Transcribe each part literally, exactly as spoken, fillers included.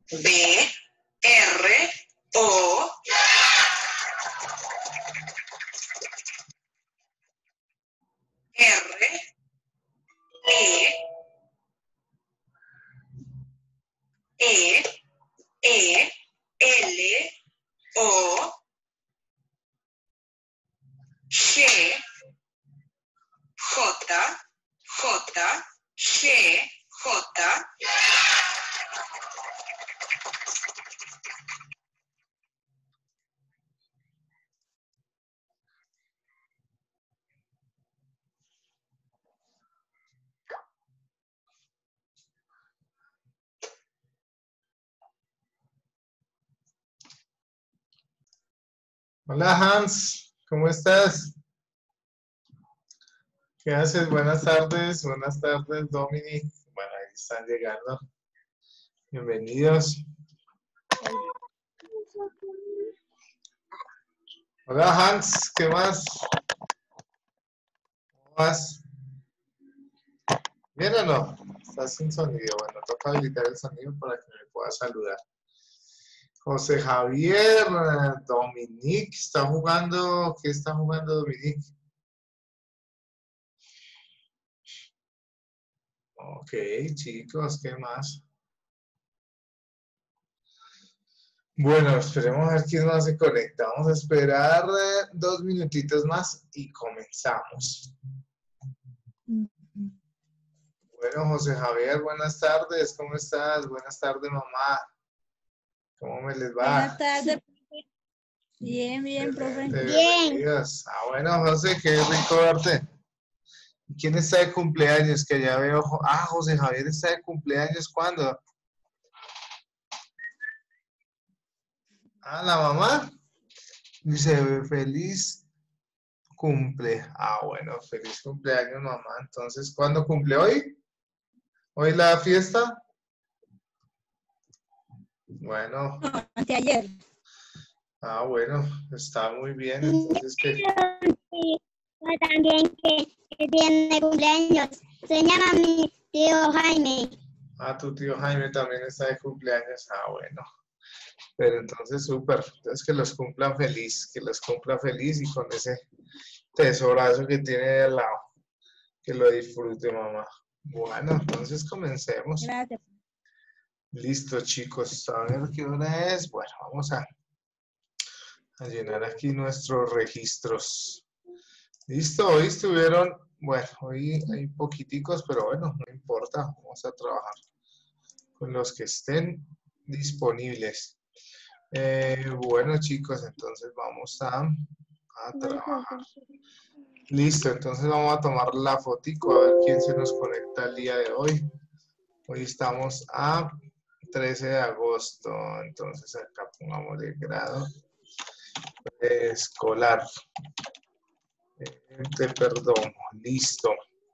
B, R, O, R, E, E, E, L, O, G, J, J, G, J, Hola Hans, ¿cómo estás? ¿Qué haces? Buenas tardes, buenas tardes Dominic. Bueno, ahí están llegando. Bienvenidos. Hola Hans, ¿qué más? ¿Cómo vas? ¿Bien o no? Estás sin sonido. Bueno, toca habilitar el sonido para que me puedas saludar. José Javier, Dominic, ¿está jugando? ¿Qué está jugando Dominic? Ok, chicos, ¿qué más? Bueno, esperemos a ver quién más se conecta. Vamos a esperar eh, dos minutitos más y comenzamos. Bueno, José Javier, buenas tardes. ¿Cómo estás? Buenas tardes, mamá. ¿Cómo me les va? Buenas tardes. Bien, bien, profe. Bien. Ah, bueno, José, qué rico verte. ¿Quién está de cumpleaños? Que ya veo. Ah, José Javier está de cumpleaños. ¿Cuándo? Ah, la mamá. Dice, feliz cumple. Ah, bueno, feliz cumpleaños, mamá. Entonces, ¿cuándo cumple hoy? ¿Hoy la fiesta? Bueno. No, anteayer. Ah, bueno, está muy bien. Entonces, ¿qué? También que, que tiene cumpleaños. Se llama mi tío Jaime. Ah, tu tío Jaime también está de cumpleaños. Ah, bueno. Pero entonces, súper. Entonces, que los cumpla feliz. Que los cumpla feliz y con ese tesorazo que tiene de al lado. Que lo disfrute, mamá. Bueno, entonces comencemos. Gracias. Listo, chicos. A ver qué hora es. Bueno, vamos a, a llenar aquí nuestros registros. Listo, hoy estuvieron, bueno, hoy hay poquiticos, pero bueno, no importa. Vamos a trabajar con los que estén disponibles. Eh, bueno, chicos, entonces vamos a, a trabajar. Listo, entonces vamos a tomar la fotico a ver quién se nos conecta el día de hoy. Hoy estamos a trece de agosto, entonces acá pongamos el grado escolar. Eh, te perdono, listo.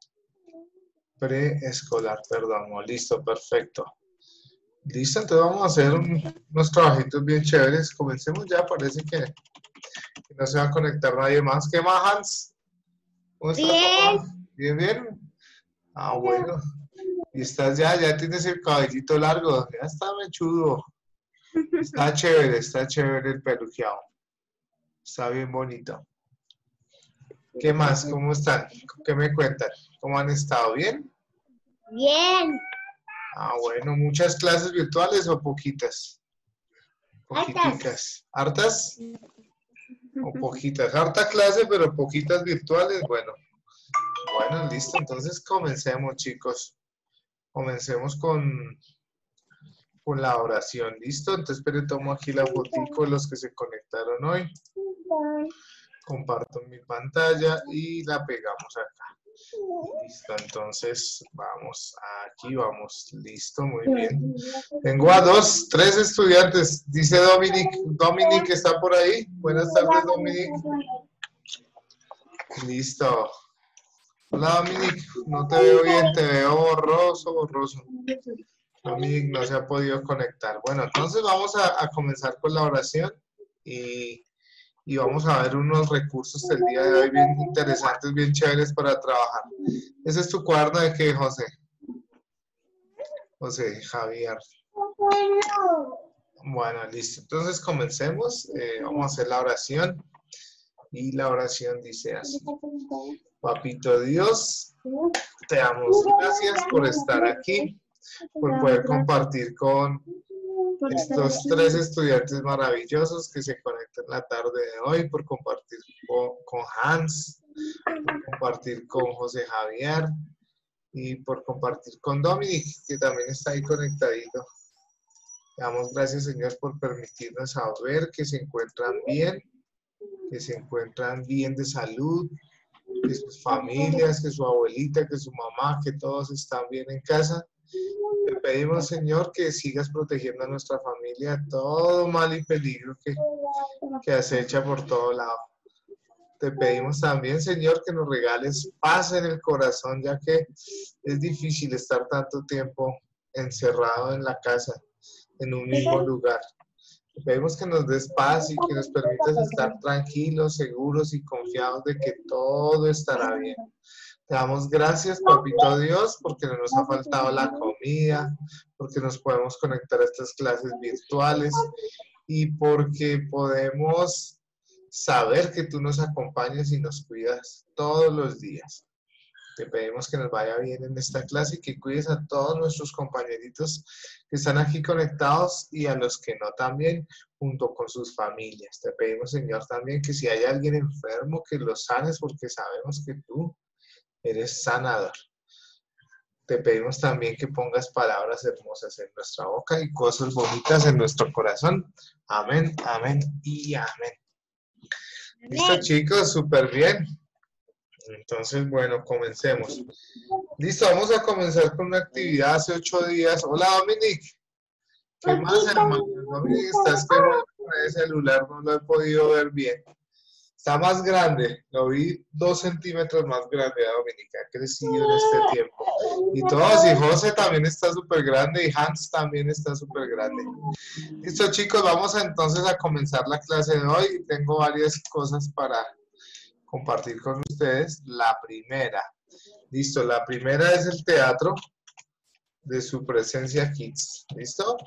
Preescolar, perdón, listo, perfecto. Listo, entonces vamos a hacer un, unos trabajitos bien chéveres. Comencemos ya, parece que, que no se va a conectar nadie más. ¿Qué más, Hans? ¿Cómo estás, Bien. papá? ¿Bien, bien? Ah, bueno. Y estás ya, ya tienes el cabellito largo, ya está mechudo. Está chévere, está chévere el peluqueado. Está bien bonito. ¿Qué más? ¿Cómo están? ¿Qué me cuentan? ¿Cómo han estado? ¿Bien? Bien. Ah, bueno. ¿Muchas clases virtuales o poquitas? Poquiticas. ¿Hartas? O poquitas. Harta clase, pero poquitas virtuales. Bueno. Bueno, listo. Entonces comencemos, chicos. Comencemos con, con la oración. ¿Listo? Entonces, esperen, tomo aquí la fotico de los que se conectaron hoy. Comparto mi pantalla y la pegamos acá. Listo, entonces vamos aquí, vamos. Listo, muy bien. Tengo a dos, tres estudiantes. Dice Dominic. Dominic está por ahí. Buenas tardes, Dominic. Listo. Hola, Dominic. No te veo bien, te veo borroso, borroso. Dominic no se ha podido conectar. Bueno, entonces vamos a, a comenzar con la oración y... y vamos a ver unos recursos del día de hoy bien interesantes, bien chéveres para trabajar. ¿Ese es tu cuaderno de qué, José? José Javier. Bueno, listo. Entonces comencemos. Eh, vamos a hacer la oración. Y la oración dice así. Papito Dios, te damos gracias por estar aquí, por poder compartir con estos tres estudiantes maravillosos que se conectan la tarde de hoy, por compartir con, con Hans, por compartir con José Javier y por compartir con Dominic, que también está ahí conectadito. Le damos gracias, Señor, por permitirnos saber que se encuentran bien, que se encuentran bien de salud, que sus familias, que su abuelita, que su mamá, que todos están bien en casa. Te pedimos, Señor, que sigas protegiendo a nuestra familia de todo mal y peligro que, que acecha por todo lado. Te pedimos también, Señor, que nos regales paz en el corazón, ya que es difícil estar tanto tiempo encerrado en la casa, en un mismo lugar. Te pedimos que nos des paz y que nos permitas estar tranquilos, seguros y confiados de que todo estará bien. Te damos gracias, Papito Dios, porque no nos ha faltado la comida, porque nos podemos conectar a estas clases virtuales y porque podemos saber que tú nos acompañas y nos cuidas todos los días. Te pedimos que nos vaya bien en esta clase y que cuides a todos nuestros compañeritos que están aquí conectados y a los que no también, junto con sus familias. Te pedimos, Señor, también que si hay alguien enfermo, que lo sanes, porque sabemos que tú eres sanador. Te pedimos también que pongas palabras hermosas en nuestra boca y cosas bonitas en nuestro corazón. Amén, amén y amén. Listo, chicos, súper bien. Entonces, bueno, comencemos. Listo, vamos a comenzar con una actividad hace ocho días. Hola, Dominic. ¿Qué más, hermano? Dominic, estás que bueno con el celular, no lo he podido ver bien. Está más grande, lo vi dos centímetros más grande, Dominic, ha crecido en este tiempo. Y todos, y José también está súper grande, y Hans también está súper grande. Listo, chicos, vamos a, entonces a comenzar la clase de hoy. Tengo varias cosas para compartir con ustedes. La primera, listo, la primera es el teatro de su presencia Kids, ¿listo?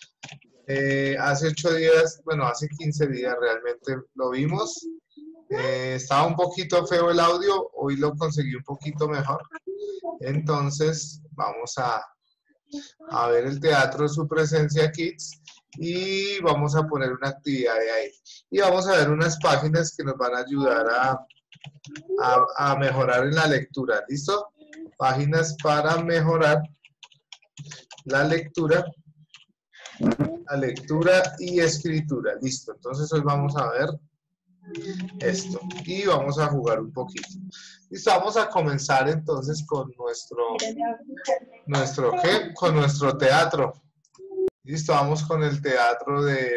Eh, hace ocho días, bueno, hace quince días realmente lo vimos. Eh, estaba un poquito feo el audio, hoy lo conseguí un poquito mejor. Entonces, vamos a, a ver el teatro de su presencia Kids y vamos a poner una actividad de ahí. Y vamos a ver unas páginas que nos van a ayudar a A, a mejorar en la lectura, ¿listo? Páginas para mejorar la lectura, la lectura y escritura, listo. Entonces hoy vamos a ver esto y vamos a jugar un poquito. Listo, vamos a comenzar entonces con nuestro, nuestro ¿qué? Con nuestro teatro. Listo, vamos con el teatro de,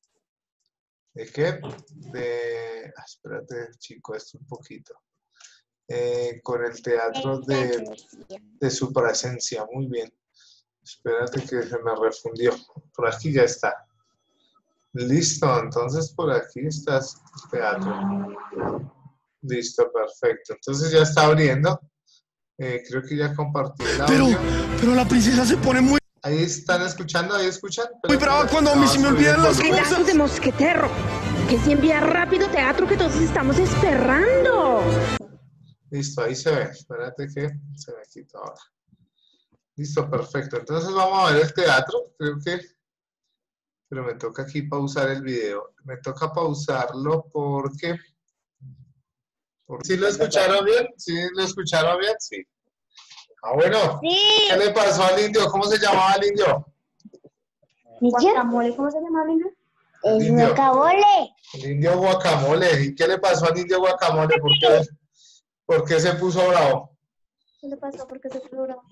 ¿de qué? De, ah, espérate, chico, esto un poquito. Eh, con el teatro de, de su presencia, muy bien. Espérate que se me refundió. Por aquí ya está. Listo, entonces por aquí está el teatro. Listo, perfecto. Entonces ya está abriendo. Eh, creo que ya compartí el audio. Pero, pero la princesa se pone muy... Ahí están escuchando, ahí escuchan. Muy brava cuando a mí se me olvidan las Pedazos cosas. de mosquetero. Que si envía rápido teatro que todos estamos esperando. Listo, ahí se ve. Espérate que se me quita ahora. Listo, perfecto. Entonces vamos a ver el teatro. Creo que... Pero me toca aquí pausar el video. Me toca pausarlo porque... porque... ¿Sí lo escucharon bien? ¿Sí lo escucharon bien? Sí. Ah, bueno. Sí. ¿Qué le pasó al indio? ¿Cómo se llamaba el indio? ¿Guacamole? ¿Cómo se llama, Linda? El El indio. guacamole. El indio Guacamole. ¿Y qué le pasó al indio Guacamole? ¿Por qué, ¿Por qué se puso bravo? ¿Qué le pasó? ¿Por qué se puso bravo?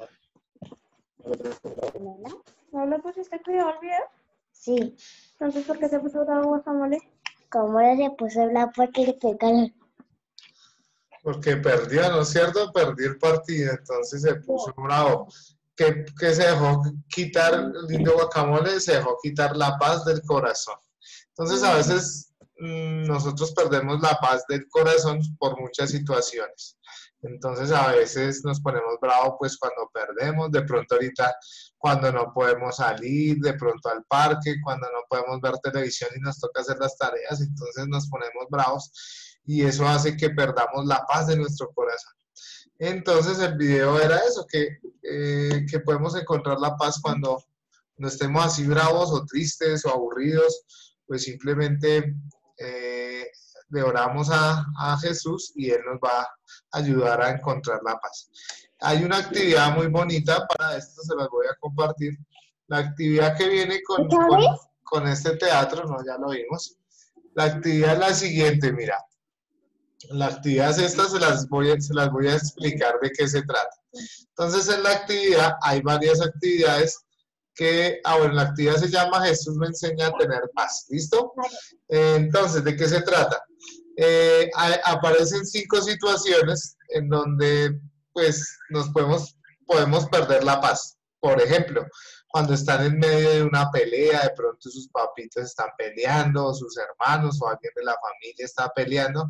¿No le pusiste cuidado al video? Sí. Entonces, ¿por qué se puso bravo Guacamole? ¿Cómo se puso bravo? Porque le pegaron. Porque perdió, ¿no es cierto? Perdió el partido, entonces se puso bravo. ¿Qué, qué se dejó quitar el indio Guacamole? Se dejó quitar la paz del corazón. Entonces, a veces mmm, nosotros perdemos la paz del corazón por muchas situaciones. Entonces a veces nos ponemos bravos pues cuando perdemos, de pronto ahorita cuando no podemos salir, de pronto al parque, cuando no podemos ver televisión y nos toca hacer las tareas, entonces nos ponemos bravos y eso hace que perdamos la paz de nuestro corazón. Entonces el video era eso, que, eh, que podemos encontrar la paz cuando no estemos así bravos o tristes o aburridos, pues simplemente eh, le oramos a, a Jesús y Él nos va a ayudar a encontrar la paz. Hay una actividad muy bonita, para esto se las voy a compartir. La actividad que viene con, con, con este teatro, no, ya lo vimos. La actividad es la siguiente, mira. La actividad es esta, se las, voy a, se las voy a explicar de qué se trata. Entonces en la actividad hay varias actividades que, ah bueno, la actividad se llama Jesús me enseña a tener paz, ¿listo? Eh, entonces, ¿de qué se trata? Eh, a, aparecen cinco situaciones en donde pues nos podemos, podemos perder la paz. Por ejemplo, cuando están en medio de una pelea, de pronto sus papitos están peleando, o sus hermanos o alguien de la familia está peleando.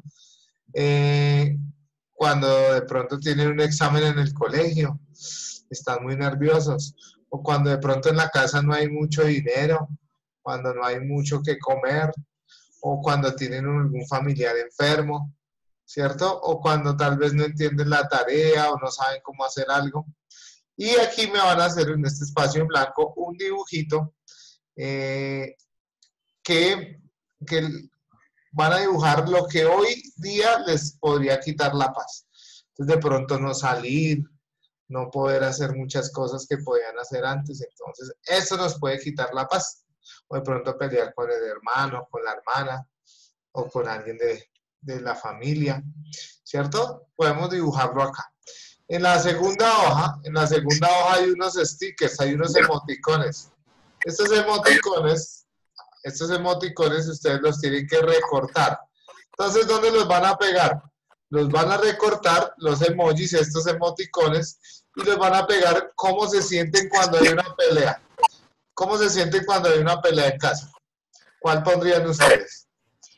Eh, cuando de pronto tienen un examen en el colegio, están muy nerviosos. O cuando de pronto en la casa no hay mucho dinero, cuando no hay mucho que comer, o cuando tienen algún familiar enfermo, ¿cierto? O cuando tal vez no entienden la tarea o no saben cómo hacer algo. Y aquí me van a hacer en este espacio en blanco un dibujito eh, que, que van a dibujar lo que hoy día les podría quitar la paz. Entonces de pronto no salir, no poder hacer muchas cosas que podían hacer antes, entonces eso nos puede quitar la paz. O de pronto pelear con el hermano, con la hermana, o con alguien de, de la familia, ¿cierto? Podemos dibujarlo acá. En la segunda hoja, en la segunda hoja hay unos stickers, hay unos emoticones. Estos emoticones, estos emoticones ustedes los tienen que recortar. Entonces, ¿dónde los van a pegar? Los van a recortar, los emojis, estos emoticones, y los van a pegar cómo se sienten cuando hay una pelea. ¿Cómo se sienten cuando hay una pelea en casa? ¿Cuál pondrían ustedes?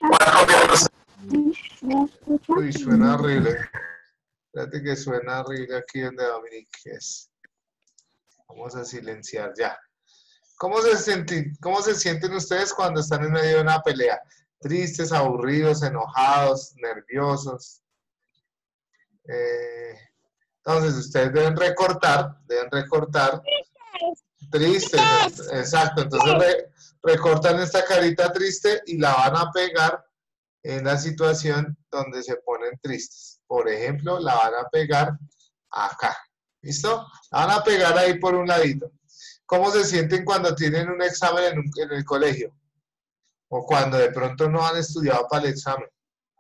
Uy, suena horrible. Fíjate que suena horrible aquí donde Dominique es. Vamos a silenciar ya. ¿Cómo se sienten, cómo se sienten ustedes cuando están en medio de una pelea? Tristes, aburridos, enojados, nerviosos. Eh, entonces, ustedes deben recortar, deben recortar. Tristes, exacto. Entonces, re, recortan esta carita triste y la van a pegar en la situación donde se ponen tristes. Por ejemplo, la van a pegar acá. ¿Listo? La van a pegar ahí por un ladito. ¿Cómo se sienten cuando tienen un examen en, un, en el colegio? O cuando de pronto no han estudiado para el examen.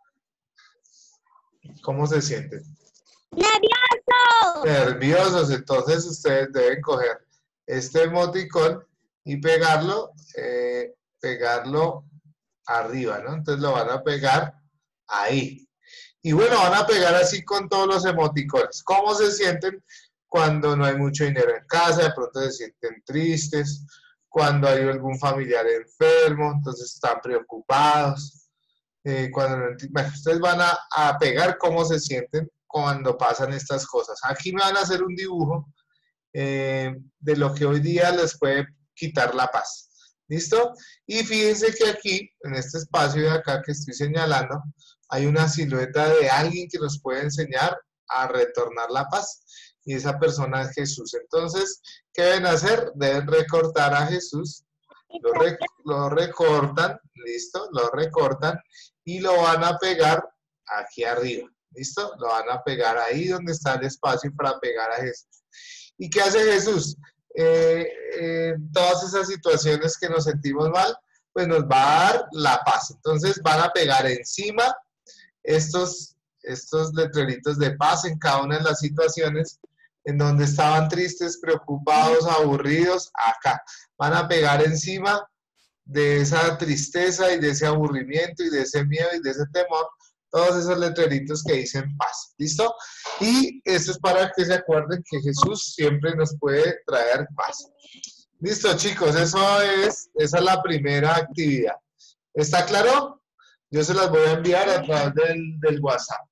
¿Cómo se sienten? ¡Nervioso! Nerviosos. Entonces ustedes deben coger este emoticón y pegarlo, eh, pegarlo arriba, ¿no? Entonces lo van a pegar ahí. Y bueno, van a pegar así con todos los emoticones. ¿Cómo se sienten cuando no hay mucho dinero en casa? De pronto se sienten tristes. Cuando hay algún familiar enfermo, entonces están preocupados. Eh, cuando no, bueno, ustedes van a, a pegar cómo se sienten cuando pasan estas cosas. Aquí me van a hacer un dibujo eh, de lo que hoy día les puede quitar la paz. ¿Listo? Y fíjense que aquí, en este espacio de acá que estoy señalando, hay una silueta de alguien que nos puede enseñar a retornar la paz. Y esa persona es Jesús. Entonces, ¿qué deben hacer? Deben recortar a Jesús. Lo, rec lo recortan, ¿listo? Lo recortan y lo van a pegar aquí arriba. ¿Listo? Lo van a pegar ahí donde está el espacio para pegar a Jesús. ¿Y qué hace Jesús? Eh, eh, todas esas situaciones que nos sentimos mal, pues nos va a dar la paz. Entonces van a pegar encima estos, estos letreritos de paz en cada una de las situaciones en donde estaban tristes, preocupados, aburridos, acá. Van a pegar encima de esa tristeza y de ese aburrimiento y de ese miedo y de ese temor, todos esos letreritos que dicen paz, ¿listo? Y esto es para que se acuerden que Jesús siempre nos puede traer paz. Listo, chicos, eso es, esa es la primera actividad. ¿Está claro? Yo se las voy a enviar a través del, del WhatsApp.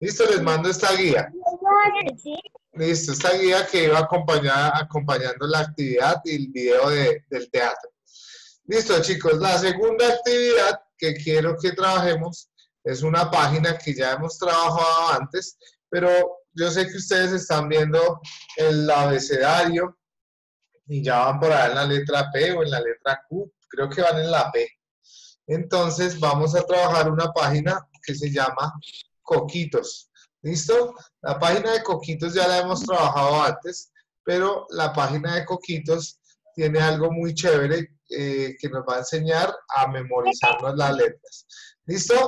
Listo, les mando esta guía. Listo, esta guía que iba acompañada, acompañando la actividad y el video de, del teatro. Listo, chicos, la segunda actividad que quiero que trabajemos es una página que ya hemos trabajado antes, pero yo sé que ustedes están viendo el abecedario y ya van por ahí en la letra P o en la letra Q, creo que van en la P. Entonces vamos a trabajar una página que se llama Coquitos. ¿Listo? La página de Coquitos ya la hemos trabajado antes, pero la página de Coquitos tiene algo muy chévere eh, que nos va a enseñar a memorizarnos las letras. ¿Listo?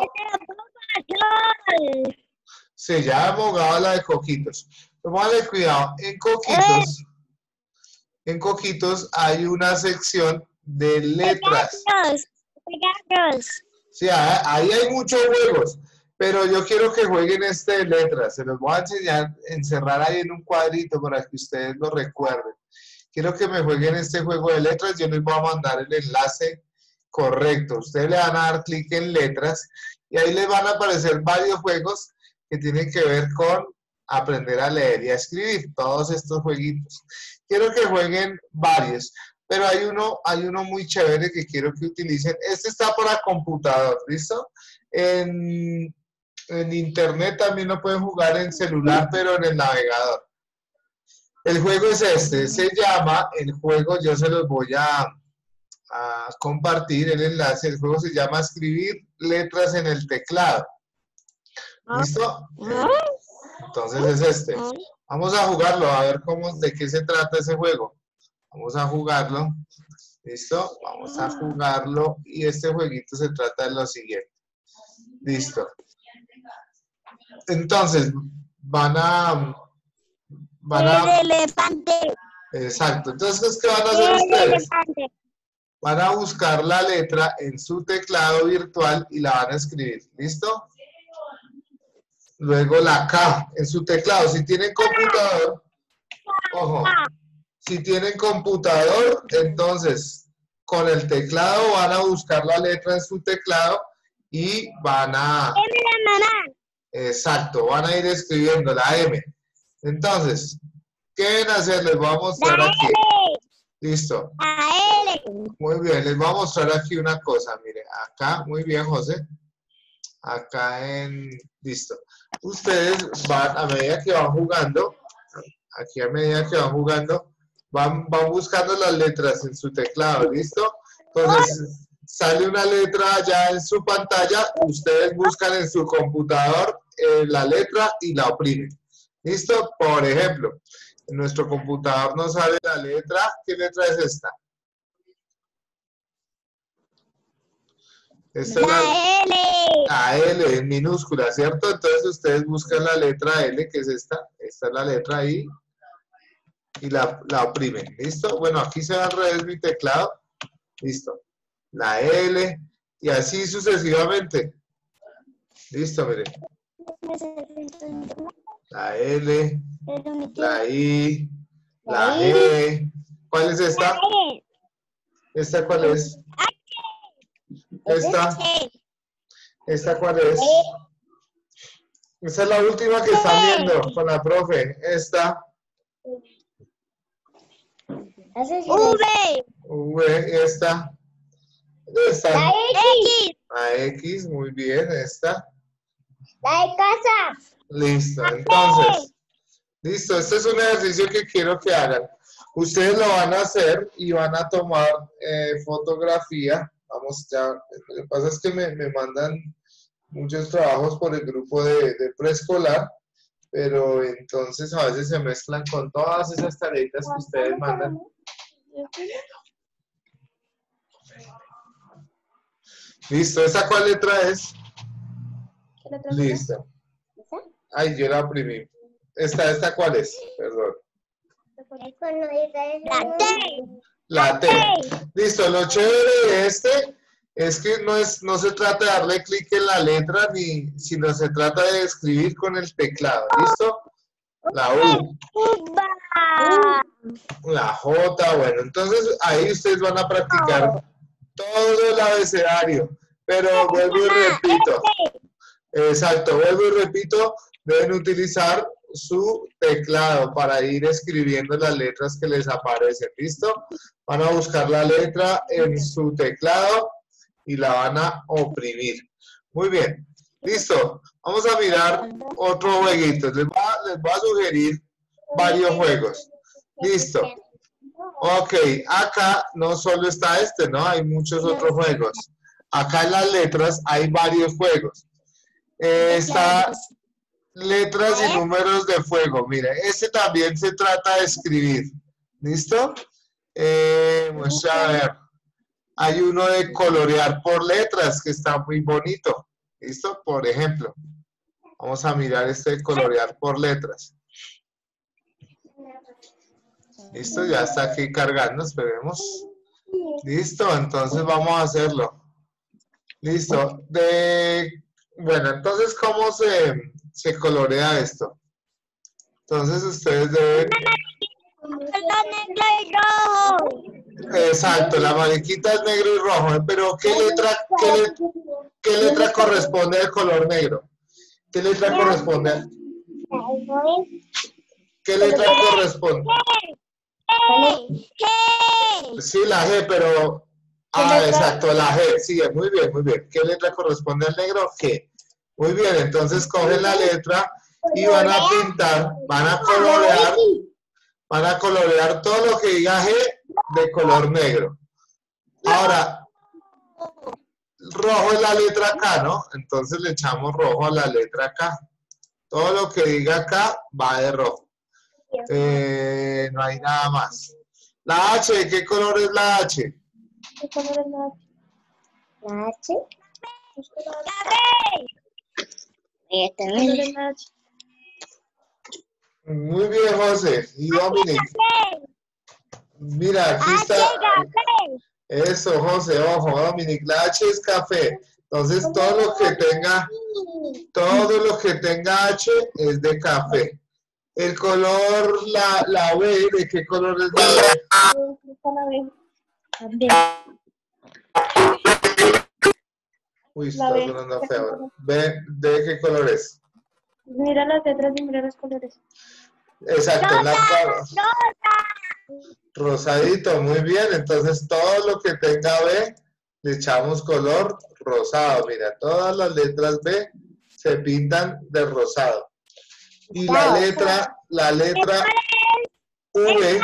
Sí, ya hemos jugado la de Coquitos. Póngale cuidado, en Coquitos, en Coquitos hay una sección de letras. Sí, ahí hay muchos juegos, pero yo quiero que jueguen este de letras. Se los voy a enseñar, encerrar ahí en un cuadrito para que ustedes lo recuerden. Quiero que me jueguen este juego de letras. Yo les voy a mandar el enlace correcto. Ustedes le van a dar clic en letras y ahí les van a aparecer varios juegos que tienen que ver con aprender a leer y a escribir. Todos estos jueguitos. Quiero que jueguen varios. Pero hay uno, hay uno muy chévere que quiero que utilicen. Este está para computador, ¿listo? En, en internet también lo pueden jugar en celular, pero en el navegador. El juego es este, se llama, el juego, yo se los voy a, a compartir el enlace. El juego se llama Escribir letras en el teclado. ¿Listo? Entonces es este. Vamos a jugarlo, a ver cómo, de qué se trata ese juego. Vamos a jugarlo, ¿listo? Vamos a jugarlo y este jueguito se trata de lo siguiente. Listo. Entonces, van a... Van a... El elefante. Exacto. Entonces, ¿qué van a hacer ustedes? Van a buscar la letra en su teclado virtual y la van a escribir, ¿listo? Luego la K en su teclado. Si tienen computador, ojo. Si tienen computador, entonces con el teclado van a buscar la letra en su teclado y van a... Exacto, van a ir escribiendo la M. Entonces, ¿qué deben hacer? Les voy a mostrar aquí. Listo. Muy bien, les voy a mostrar aquí una cosa. Mire, acá, muy bien, José. Acá en... Listo. Ustedes van, a medida que van jugando, aquí a medida que van jugando, Van, van buscando las letras en su teclado, ¿listo? Entonces, sale una letra ya en su pantalla, ustedes buscan en su computador eh, la letra y la oprimen. ¿Listo? Por ejemplo, en nuestro computador nos sale la letra. ¿Qué letra es esta? Esta La es la, L. la L en minúscula, ¿cierto? Entonces ustedes buscan la letra L, que es esta. Esta es la letra ahí. Y la, la oprimen, ¿listo? Bueno, aquí se va al revés mi teclado, listo, la L, y así sucesivamente, listo, miren, la L, la I, la G, ¿cuál es esta? ¿Esta cuál es? ¿Esta? ¿Esta cuál es? Esta es la última que están viendo con la profe, esta. V. V, esta. Esta. La X. La X, muy bien, esta. La de casa. Listo, entonces. Listo, este es un ejercicio que quiero que hagan. Ustedes lo van a hacer y van a tomar eh, fotografía. Vamos ya, lo que pasa es que me, me mandan muchos trabajos por el grupo de, de preescolar, pero entonces a veces se mezclan con todas esas tareitas que ustedes mandan. Listo, ¿esa cuál letra es? Listo. Ay, yo la oprimí. ¿Esta, esta cuál es? Perdón. La T. La T. Listo, lo chévere de este es que no, es, no se trata de darle clic en la letra, ni, sino se trata de escribir con el teclado. ¿Listo? La U. La J, bueno, entonces ahí ustedes van a practicar todo el abecedario, pero vuelvo y repito. Exacto, vuelvo y repito, deben utilizar su teclado para ir escribiendo las letras que les aparecen. ¿Listo? Van a buscar la letra en su teclado y la van a oprimir. Muy bien. Listo. Vamos a mirar otro jueguito. Les voy a, les voy a sugerir varios juegos. Listo. Ok, acá no solo está este, ¿no? Hay muchos otros juegos. Acá en las letras hay varios juegos. Eh, está letras y números de fuego. Mire, este también se trata de escribir. ¿Listo? Eh, vamos a ver. Hay uno de colorear por letras que está muy bonito. ¿Listo? Por ejemplo. Vamos a mirar este de colorear por letras. Listo, ya está aquí cargando, esperemos. Listo, entonces vamos a hacerlo. Listo. De, bueno, entonces, ¿cómo se, se colorea esto? Entonces, ustedes deben... Exacto, la mariquita es negro y rojo, pero ¿qué letra, qué, le, qué letra corresponde al color negro? ¿Qué letra corresponde? A, ¿Qué letra corresponde? Sí, la G, pero... Ah, exacto, la G, sí, muy bien, muy bien. ¿Qué letra corresponde al negro? G. Muy bien, entonces cogen la letra y van a pintar, van a colorear, van a colorear todo lo que diga G de color negro. Ahora, rojo es la letra K, ¿no? Entonces le echamos rojo a la letra K. Todo lo que diga acá va de rojo. Eh, no hay nada más. La H, ¿qué color es la H? ¿Qué color es la H? ¿La H? ¿Qué color es la H? Muy bien, José. Y Dominic. Mira, aquí está. Eso, José, ojo, Dominic. La H es café. Entonces, todo lo que tenga, todo lo que tenga H es de café. El color, la, la B, ¿de qué color es la B? Uy, está La B. sonando feo. ¿B, ¿de qué color es? Mira las letras y mira los colores. Exacto, en la cara. Rosadito, muy bien. Entonces, todo lo que tenga B, le echamos color rosado. Mira, todas las letras B se pintan de rosado. Y la letra, la letra V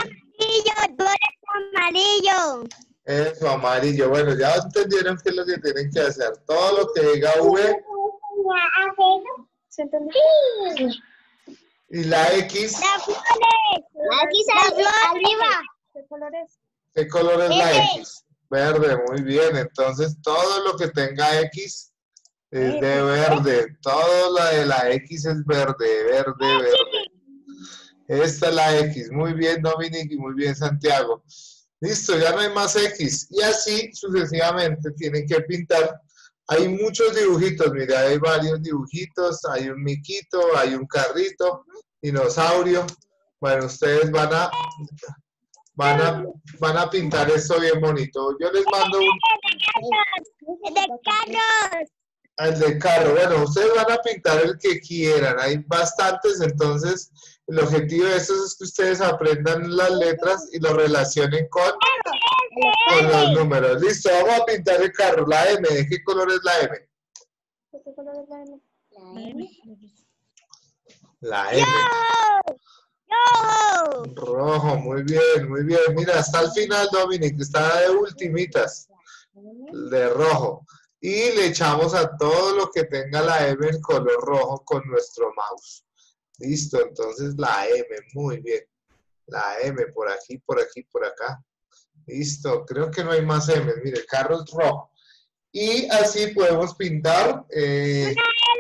Amarillo. es amarillo. Bueno, ya entendieron qué es lo que tienen que hacer. Todo lo que diga V ¿Se entendió? y la X, Aquí arriba. ¿Qué colores? ¿qué color es la X? Verde, muy bien. Entonces, todo lo que tenga X es de verde. Todo lo de la X es verde, verde, verde. Esta es la X. Muy bien, Dominic, y muy bien, Santiago. Listo, ya no hay más X. Y así sucesivamente tienen que pintar. Hay muchos dibujitos, mira, hay varios dibujitos. Hay un miquito, hay un carrito, dinosaurio. Bueno, ustedes van a, van a, van a pintar esto bien bonito. Yo les mando un... De carros. El de carro. Bueno, ustedes van a pintar el que quieran. Hay bastantes, entonces el objetivo de esto es que ustedes aprendan las letras y lo relacionen con, con los números. Listo, vamos a pintar el carro. La M, ¿de qué color es la M? ¿Qué color es la M? La M. La M. Rojo, muy bien, muy bien. Mira, hasta el final, Dominic, está de ultimitas. De rojo. Y le echamos a todo lo que tenga la M en color rojo con nuestro mouse. Listo, entonces la M, muy bien. La M por aquí, por aquí, por acá. Listo, creo que no hay más M. Mire, el carro es rojo. Y así podemos pintar. Eh,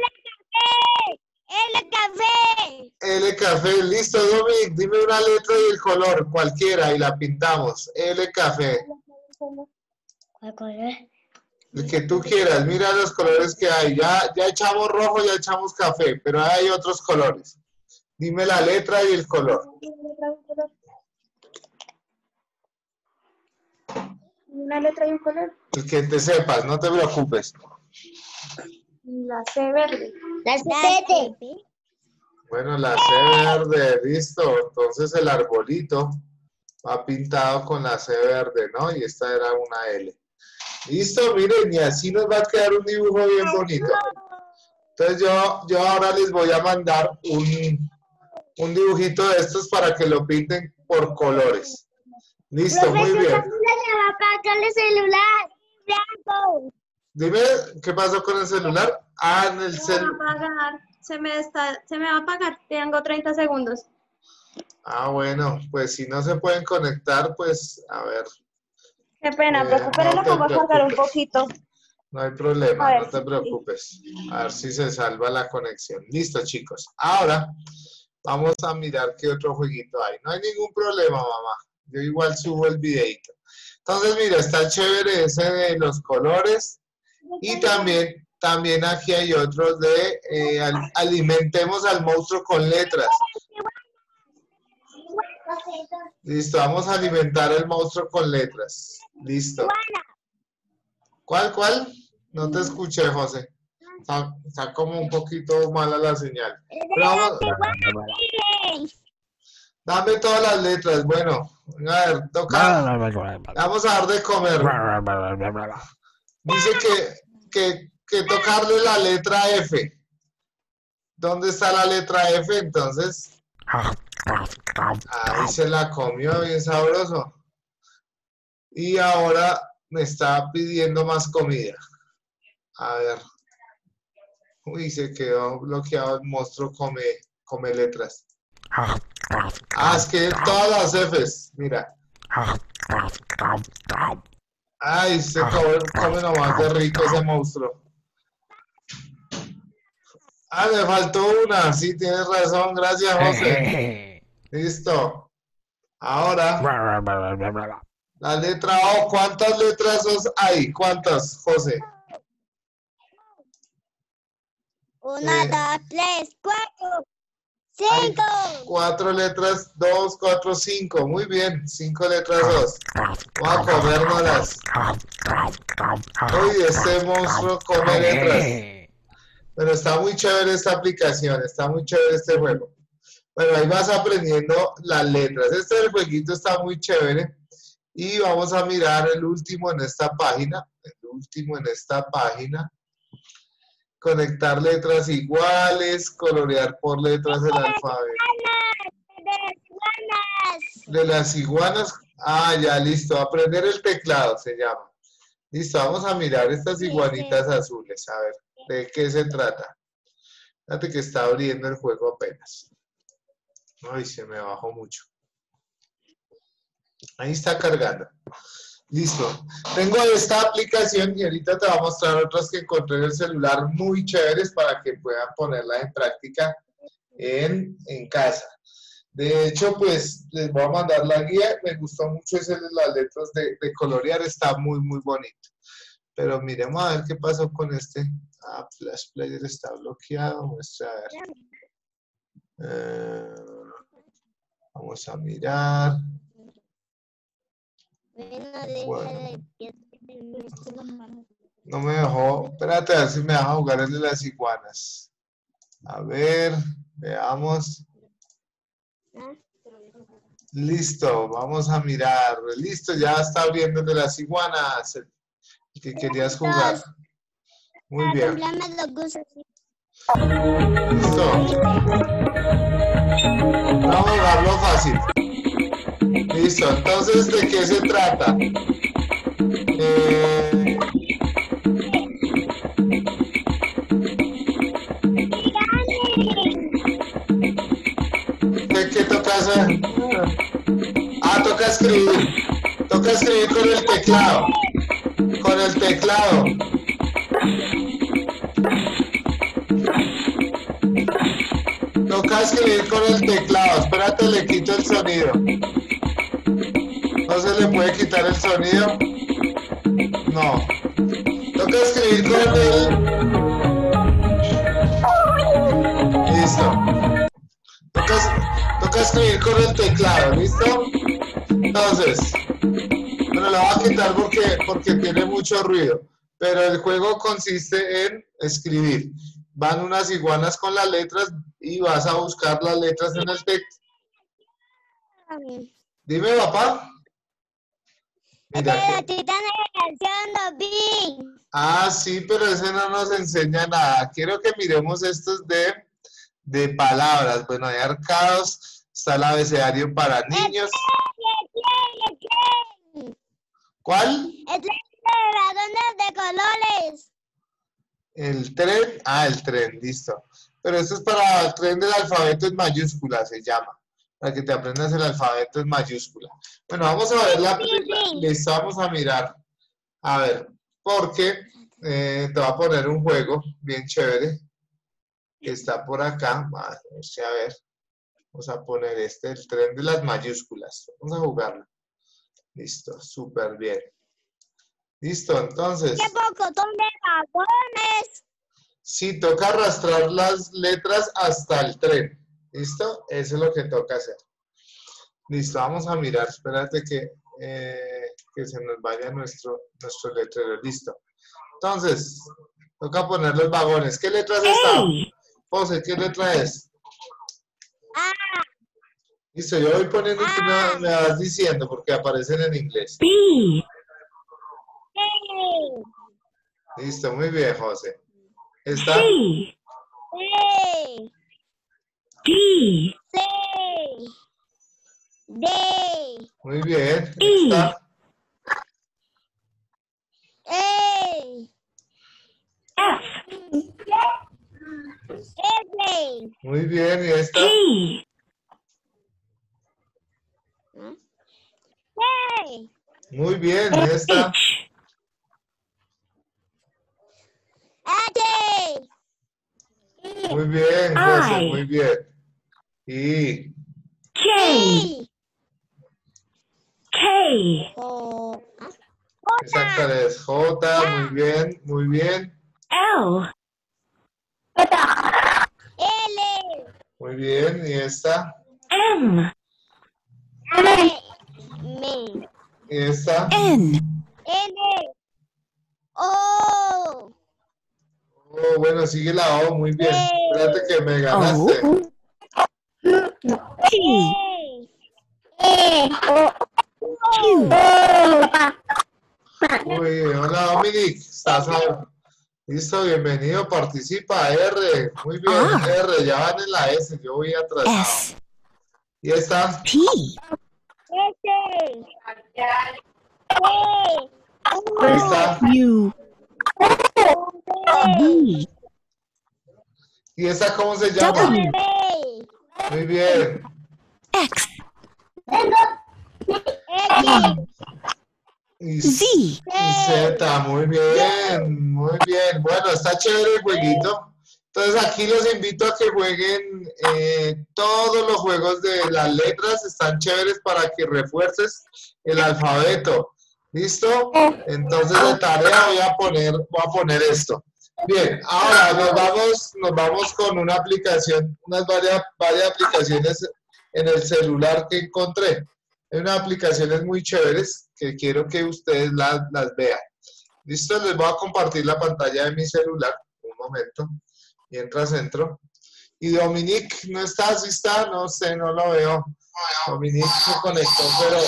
El café. L café, listo, Dominic, dime una letra y el color, cualquiera, y la pintamos. L café. ¿Cuál color? El que tú quieras, mira los colores que hay. Ya, ya echamos rojo, ya echamos café, pero hay otros colores. Dime la letra y el color. Una letra y un color. El que te sepas, no te preocupes. La C verde. La C. Bueno, la C verde, listo. Entonces el arbolito va pintado con la C verde, ¿no? Y esta era una L. Listo, miren, y así nos va a quedar un dibujo bien bonito. Entonces yo, yo ahora les voy a mandar un, un dibujito de estos para que lo pinten por colores. Listo, muy bien. Se le va a apagar el celular. Blanco. Dime, ¿qué pasó con el celular? Ah, en el Se celular. va a apagar. Se me, está, se me va a apagar. Tengo treinta segundos. Ah, bueno, pues si no se pueden conectar, pues, a ver, Qué pena, Eh, pero no lo te pongo a cargar un preocupes. poquito. no hay problema, A ver, no te sí. preocupes. A ver si se salva la conexión. Listo, chicos. Ahora vamos a mirar qué otro jueguito hay. No hay ningún problema, mamá. Yo igual subo el videito. Entonces, mira, está chévere ese de los colores. Y también, también aquí hay otros de eh, al- alimentemos al monstruo con letras. Listo, vamos a alimentar al monstruo con letras. Listo. ¿Cuál, cuál? No te escuché, José. Está, está como un poquito mala la señal. Pero vamos- dame todas las letras. Bueno, a ver, toca. Vamos a dar de comer. Dice que, que, que tocarle la letra F. ¿Dónde está la letra F? Entonces, ahí se la comió bien sabroso. Y ahora me está pidiendo más comida. A ver. Uy, se quedó bloqueado el monstruo, come, come letras. Ah, es que todas las Fs, mira. Ay, se come, come nomás de rico ese monstruo. Ah, me faltó una, sí, tienes razón, gracias, José. Listo. Ahora, la letra O, ¿cuántas letras hay? ¿Cuántas, José? Una, Eh. dos, tres, cuatro, Hay cinco. cuatro letras, dos, cuatro, cinco. Muy bien, cinco letras, dos. Vamos a comérnoslas. Uy, este monstruo come letras. Pero está muy chévere esta aplicación, está muy chévere este juego. Bueno, ahí vas aprendiendo las letras. Este jueguito está muy chévere. Y vamos a mirar el último en esta página. El último en esta página. Conectar letras iguales, colorear por letras el alfabeto. De las iguanas. Ah, ya, listo. Aprender el teclado se llama. Listo, vamos a mirar estas iguanitas azules. A ver, ¿de qué se trata? Fíjate que está abriendo el juego apenas. Ay, se me bajó mucho. Ahí está cargando. Listo. Tengo esta aplicación y ahorita te voy a mostrar otras que encontré en el celular muy chéveres para que puedan ponerlas en práctica en, en casa. De hecho, pues les voy a mandar la guía. Me gustó mucho ese de las letras de, de colorear. Está muy, muy bonito. Pero miremos a ver qué pasó con este. Ah, Flash Player está bloqueado. Muestra a ver. Eh, vamos a mirar. Bueno. No me dejó. Espérate a ver si me deja jugar el de las iguanas. A ver, veamos. Listo, vamos a mirar. Listo, ya está abriendo el de las iguanas. El que querías jugar. Muy bien. Listo. Vamos a jugarlo fácil. Listo, entonces, ¿de qué se trata? Eh... ¿De qué toca hacer? Ah, toca escribir. Toca escribir con el teclado. Con el teclado. Toca escribir con el teclado. Espérate, le quito el sonido. ¿No se le puede quitar el sonido? No. Toca escribir con el... Listo. Toca, toca escribir con el teclado, ¿listo? Entonces, bueno, la voy a quitar porque, porque tiene mucho ruido. Pero el juego consiste en escribir. Van unas iguanas con las letras, y vas a buscar las letras en el texto. Dime, papá. Mira Pero que- estoy dando la canción, Dobin. Ah, sí, pero ese no nos enseña nada. Quiero que miremos estos de, de palabras. Bueno, hay arcados, está el abecedario para niños. ¿Cuál? El tren de ratones de colores. El tren. Ah, el tren, listo. Pero esto es para el tren del alfabeto en mayúscula, se llama. Para que te aprendas el alfabeto en mayúscula. Bueno, vamos a ver la... Listo, vamos a mirar. A ver, porque eh, te va a poner un juego bien chévere. Que está por acá. Vamos a ver. Vamos a poner este, el tren de las mayúsculas. Vamos a jugarlo. Listo, súper bien. Listo, entonces. ¡Qué pocotón de vagones! Sí, toca arrastrar las letras hasta el tren. ¿Listo? Eso es lo que toca hacer. Listo, vamos a mirar. Espérate que, eh, que se nos vaya nuestro, nuestro letrero. Listo. Entonces, toca poner los vagones. ¿Qué letras están? José, ¿qué letra es? Ah, Listo, yo voy poniendo y tú me, me vas diciendo porque aparecen en inglés. B, sí, Listo, muy bien, José. ¿Está? C, sí, D, sí, D, Muy bien. ¿Está? E, F, F, Muy bien. ¿Y esta? G, T, Muy bien. ¿Y esta? H, Muy bien, José. Ay. Muy bien. Y... J, I, K, O, Esa cuál es J. Muy bien. Muy bien. L, L, Muy bien. ¿Y esta? M, M, M, ¿Y esta? N, N, O, Oh, bueno, sigue la O. Muy bien. Espérate que me ganaste. O, T, E, Q, Muy bien. Hola, Dominic. ¿Estás ahí? Listo, bienvenido. Participa. R. Muy bien. Ah. R. Ya van en la S. Yo voy atrasado. S, ¿Y esta? P, S, T, Ahí está. U, V, ¿Y esta cómo se llama? W, W, Muy bien. X, X, Y, Z, y Z, muy bien, muy bien. Bueno, está chévere el jueguito. Entonces aquí los invito a que jueguen eh, todos los juegos de las letras. Están chéveres para que refuerces el alfabeto. ¿Listo? Entonces de tarea voy a poner, voy a poner esto. Bien, ahora nos vamos, nos vamos con una aplicación, unas varias, varias aplicaciones en el celular que encontré. Hay unas aplicaciones muy chéveres que quiero que ustedes las, las vean. ¿Listo? Les voy a compartir la pantalla de mi celular. Un momento. Mientras entro. Y Dominique, ¿no está? ¿Sí está? No sé, no lo veo. Dominique se conectó, pero...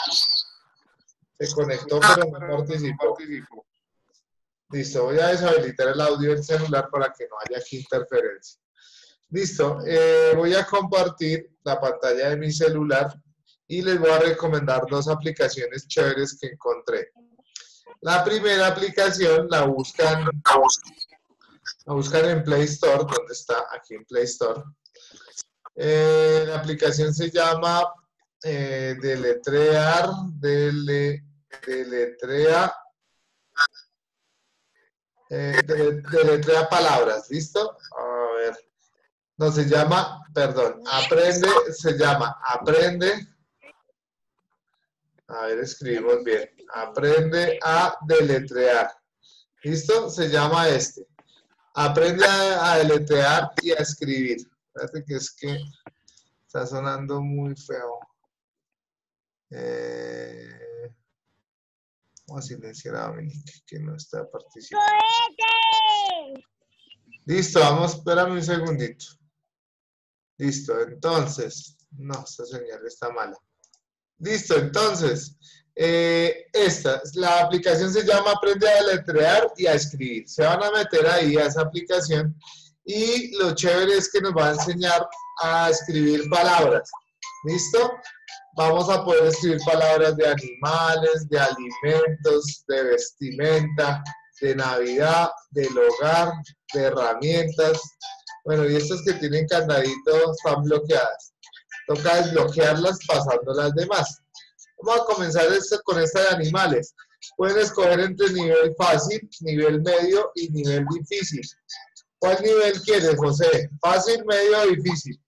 Se conectó, pero no participó. Listo, voy a deshabilitar el audio del celular para que no haya aquí interferencia. Listo, eh, voy a compartir la pantalla de mi celular y les voy a recomendar dos aplicaciones chéveres que encontré. La primera aplicación la buscan, la buscan en Play Store, ¿dónde está? Aquí en Play Store. Eh, la aplicación se llama eh, Deletrear, dele, Deletrea, eh, dele, Deletrea palabras, ¿listo? A ver. No, se llama, perdón, aprende, se llama aprende. A ver, escribimos bien. Aprende a deletrear. ¿Listo? Se llama este. Aprende a, a deletrear y a escribir. Fíjate que es que está sonando muy feo. Eh, vamos a silenciar a Dominique, que no está participando. ¡Cohete! Listo, vamos, espérame un segundito. Listo, entonces, no, esta señal está mala. Listo, entonces, eh, esta, la aplicación se llama Aprende a deletrear y a escribir. Se van a meter ahí a esa aplicación y lo chévere es que nos va a enseñar a escribir palabras. ¿Listo? Vamos a poder escribir palabras de animales, de alimentos, de vestimenta, de Navidad, del hogar, de herramientas. Bueno, y estas que tienen candadito están bloqueadas. Toca desbloquearlas pasando las demás. Vamos a comenzar esto con esta de animales. Pueden escoger entre nivel fácil, nivel medio y nivel difícil. ¿Cuál nivel quieres, José? ¿Fácil, medio o difícil?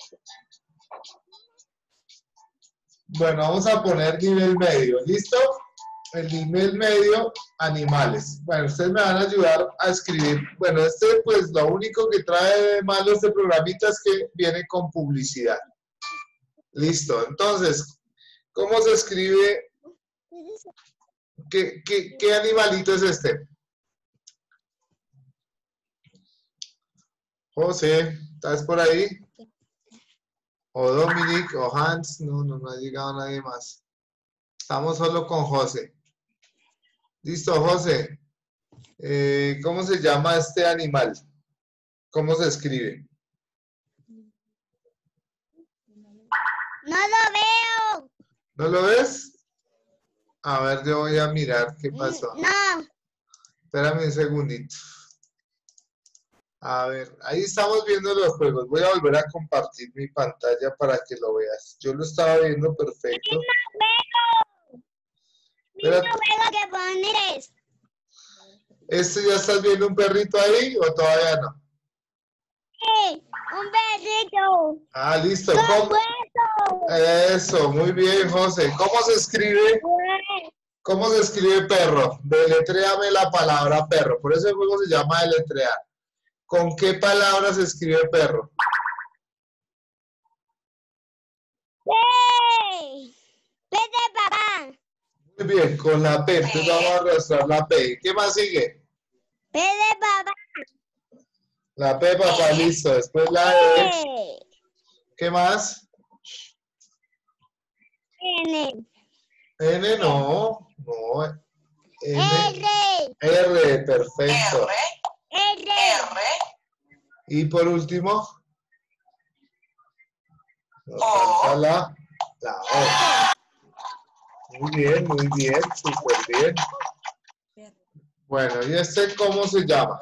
Bueno, vamos a poner nivel medio. ¿Listo? El nivel medio, animales. Bueno, ustedes me van a ayudar a escribir. Bueno, este, pues, lo único que trae de malo este programita es que viene con publicidad. Listo. Entonces, ¿cómo se escribe? ¿Qué, qué, qué animalito es este? José, ¿estás por ahí? O Dominic, o Hans. No, no, no ha llegado nadie más. Estamos solo con José. Listo, José. Eh, ¿Cómo se llama este animal? ¿Cómo se escribe? No lo veo. ¿No lo ves? A ver, yo voy a mirar qué pasó. No. Espérame un segundito. A ver, ahí estamos viendo los juegos. Voy a volver a compartir mi pantalla para que lo veas. Yo lo estaba viendo perfecto. Mira, veo que pones. ¿Este ya estás viendo un perrito ahí o todavía no? Sí, un perrito. Ah, listo. ¿Cómo? Eso, muy bien, José. ¿Cómo se escribe? ¿Cómo se escribe perro? Deletréame la palabra perro. Por eso el juego se llama deletrear. ¿Con qué palabra se escribe perro? Sí. P de papá. Muy bien, con la P. Entonces vamos a arrastrar la P. ¿Qué más sigue? P de papá. La P, papá, listo. Después la E. E. ¿Qué más? N. N, no. No. N. R. R, perfecto. R, R. R, Y por último, nos O. falta la, la O. Muy bien, muy bien, súper bien. Bueno, ¿y este cómo se llama?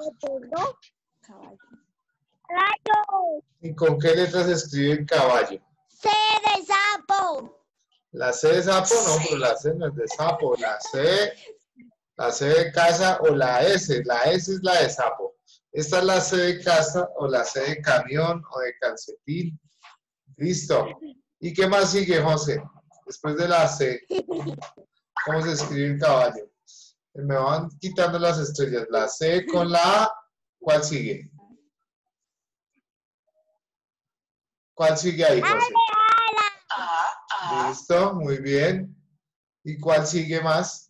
Caballo. ¿Y con qué letras se escribe caballo? C de sapo. La C de sapo, no, pero la C no es de sapo. La C, la C de casa o la S. La S es la de sapo. Esta es la C de casa o la C de camión o de calcetín. Listo. ¿Y qué más sigue, José? Después de la C. ¿Cómo se escribe el caballo? Me van quitando las estrellas. La C con la A. ¿Cuál sigue? ¿Cuál sigue ahí, José? A, A, Listo, muy bien. ¿Y cuál sigue más?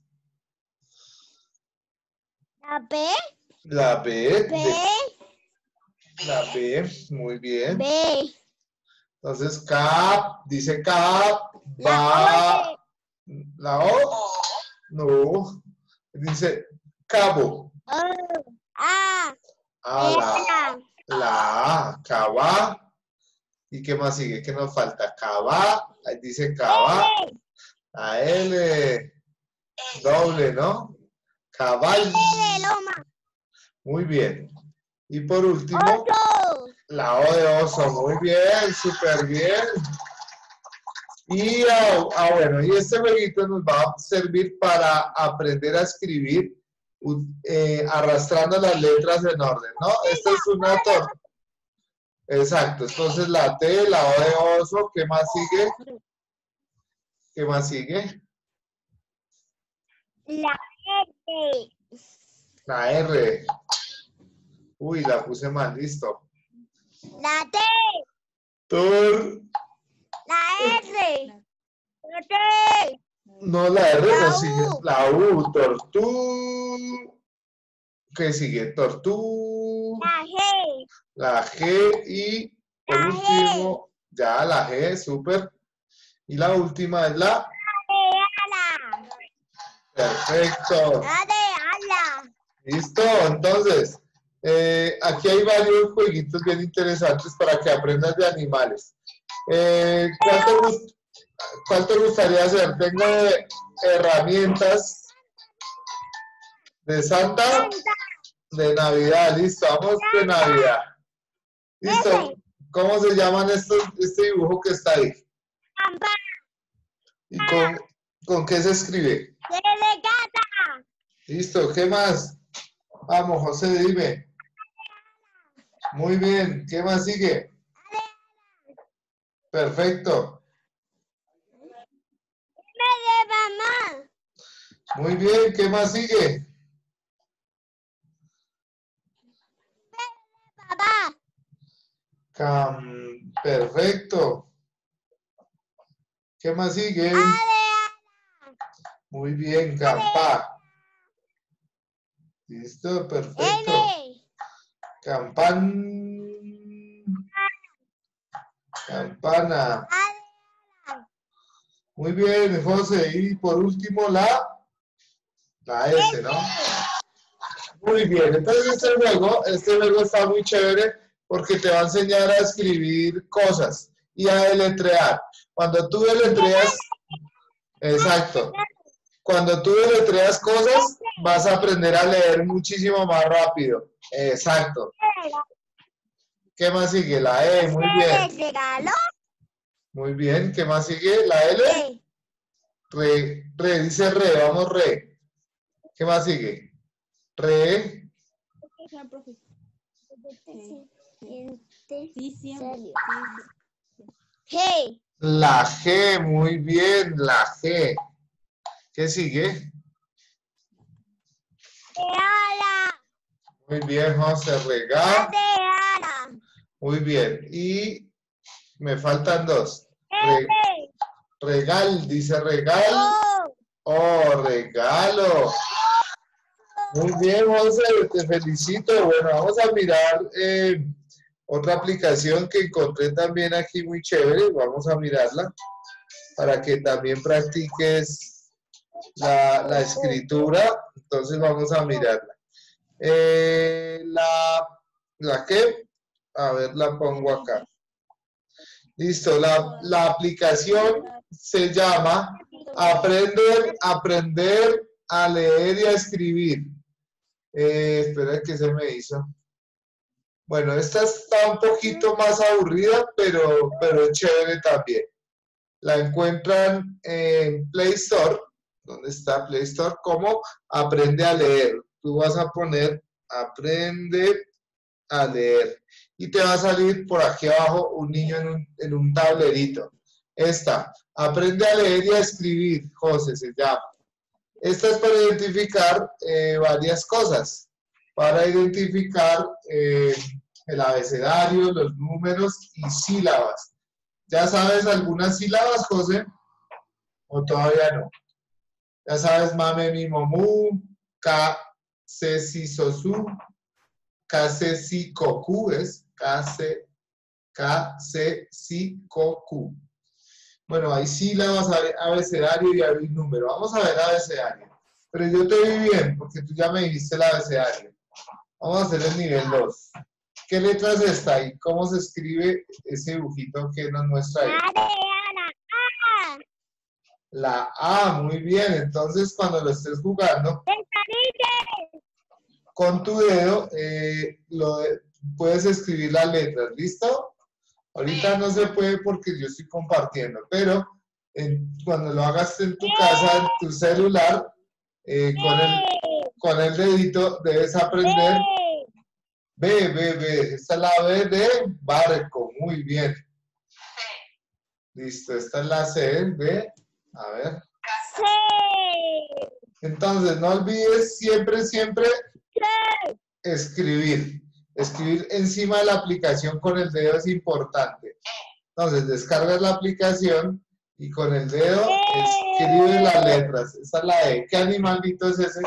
La P. La B. B. de- La B, muy bien. B. Entonces, cap, dice cap, La va. O. La O, O, no. Dice cabo. O. A. Ah, la, L. la A, cava. ¿Y qué más sigue? ¿Qué nos falta? Cava, ahí dice cava. L. La L, doble, ¿no? Caballo. de loma. Muy bien. Y por último, Oso. la O de oso. Muy bien, súper bien. Y, ah, ah, bueno, y este jueguito nos va a servir para aprender a escribir u- eh, arrastrando las letras en orden, ¿no? Esta es una torta. Exacto. Entonces la T, la O de oso, ¿qué más sigue? ¿Qué más sigue? La R. La R. Uy, la puse mal, listo. La T. Tor. La R. La T. No, la R La no U. sigue. La U, tortú. ¿Qué sigue? Tortú. La G. La G y Por La último, ya la G, súper. Y la última es la... Ala. Perfecto. La de ala. Listo, entonces, eh, aquí hay varios jueguitos bien interesantes para que aprendas de animales. Eh, ¿cuál, te gust- cuál te gustaría hacer? Tengo eh, herramientas de Santa, de Navidad. Listo, vamos de Navidad. Listo, ¿cómo se llaman estos, este dibujo que está ahí? Campana. ¿Y con, con qué se escribe? De gata. Listo, ¿qué más? Vamos, José, dime. Muy bien, ¿qué más sigue? Perfecto. De mamá. Muy bien, ¿qué más sigue? Papá. Cam- Perfecto. ¿Qué más sigue? Muy bien, campa. Listo, perfecto. N. Campan. Campana. Muy bien, José. Y por último, la, la S, ¿no? Muy bien. Entonces, este juego, este juego está muy chévere porque te va a enseñar a escribir cosas y a deletrear. Cuando tú deletreas, exacto. Cuando tú deletreas cosas, vas a aprender a leer muchísimo más rápido. Exacto. ¿Qué más sigue? La E, muy bien. Regalo. Muy bien, ¿qué más sigue? La L. E. Re, re, dice re, vamos re. ¿Qué más sigue? Re, Sí, siempre. G. la G, muy bien, la G. ¿Qué sigue? De ala. Muy bien, José, La rega. de ala. Muy bien, y me faltan dos. Re- F. regal, dice regal. O. Oh, regalo. Muy bien, José, te felicito. Bueno, vamos a mirar eh, otra aplicación que encontré también aquí muy chévere. Vamos a mirarla para que también practiques la, la escritura. Entonces vamos a mirarla. Eh, la, ¿la qué? A ver, la pongo acá. Listo, la, la aplicación se llama Aprender, aprender a leer y a escribir. Eh, espera que se me hizo. Bueno, esta está un poquito más aburrida, pero, pero chévere también. La encuentran en Play Store. ¿Dónde está Play Store? Como Aprende a leer. Tú vas a poner Aprende a leer. Y te va a salir por aquí abajo un niño en un, en un tablerito. Esta, Aprende a leer y a escribir, José se llama. Esta es para identificar eh, varias cosas. Para identificar eh, el abecedario, los números y sílabas. ¿Ya sabes algunas sílabas, José? ¿O todavía no? Ya sabes, mame, mi, momu, ka, se, si, sosu, ka, se, si, koku, ¿es? Ka, se, ka, se, si, koku. Bueno, hay sílabas, hay abecedario y hay número. Vamos a ver abecedario. Pero yo te vi bien, porque tú ya me dijiste el abecedario. Vamos a hacer el nivel dos. ¿Qué letras está ahí? ¿Cómo se escribe ese dibujito que nos muestra ahí? La de ala. A. La A, muy bien. Entonces, cuando lo estés jugando, con tu dedo, eh, lo de- puedes escribir las letras. ¿Listo? Ahorita no se puede porque yo estoy compartiendo, pero en- cuando lo hagas en tu casa, en tu celular, eh, con, el, con el dedito debes aprender. B, B, B. Esta es la B de barco. Muy bien. Listo, esta es la C de... A ver. C. Entonces, no olvides siempre, siempre escribir. Escribir encima de la aplicación con el dedo es importante. Entonces, descargas la aplicación y con el dedo escribes las letras. Esta es la E. ¿Qué animalito es ese?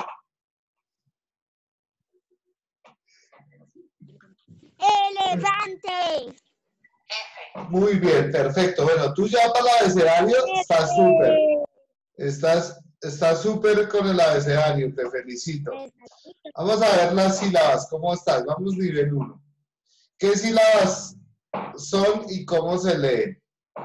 Elefante. Muy bien, perfecto. Bueno, tú ya para el abecedario estás súper. Estás estás súper con el abecedario, te felicito. Vamos a ver las sílabas, ¿cómo estás? Vamos nivel uno. ¿Qué sílabas son y cómo se leen?